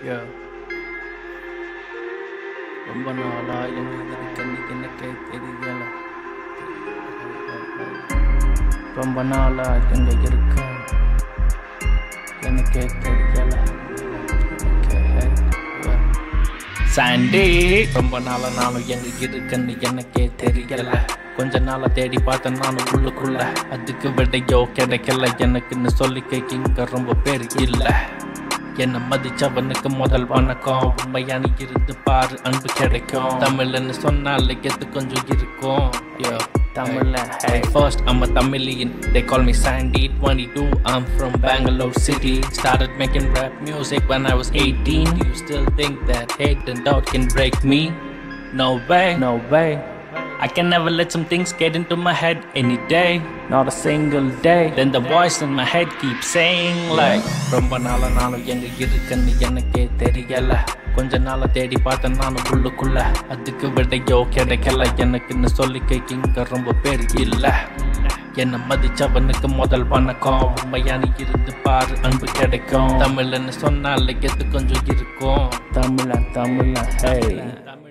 Yeah. ரொம்ப நாளா எங்க இருக்கன்னு எனக்கே தெரியல. ரொம்ப நாளா எங்க இருக்க எனக்கே தெரியல. சாண்டி ரொம்ப நாளா நானும் எங்க இருக்கன்னு எனக்கே தெரியல. கொஞ்ச நாளா தேடி பார்த்தேன் நானும் உள்ளுக்குள்ள, அதுக்கு விடையோ கிடைக்கல எனக்குன்னு சொல்லிக்க இங்க ரொம்ப பேர் இல்ல. என்ன மதிச்சவனுக்கு முதல் வணக்கம், உண்மையான இருந்து பாரு அன்பு கிடைக்கும். தமிழ்னு சொன்னால எது கொஞ்சம் இருக்கும். Tamil, hey, first I'm a Tamilian, they call me Sandy. 22, I'm from Bangalore city. Started making rap music when I was 18. Do you still think that hate and doubt can break me? No way, no way. I can never let some things get into my head any day, not a single day. Then the voice in my head keeps saying like, ரொம்ப நாளா நானும் எங்க இருக்கன்னு எனக்கே தெரியல. கொஞ்ச நாளா தேடி பார்த்தேன் நானும் உள்ளுக்குள்ள, அதுக்கு விடையோ கிடைக்கல எனக்குன்னு சொல்லிக்க இங்க ரொம்ப பேர் இல்ல. என்ன மதிச்சவனுக்கு முதல் வணக்கம், உண்மையான இருந்து பாரு அன்பு கிடைக்கும். தமிழ்னு சொன்னால எது கொஞ்சம் இருக்கும். தமிழ தமிழ hey.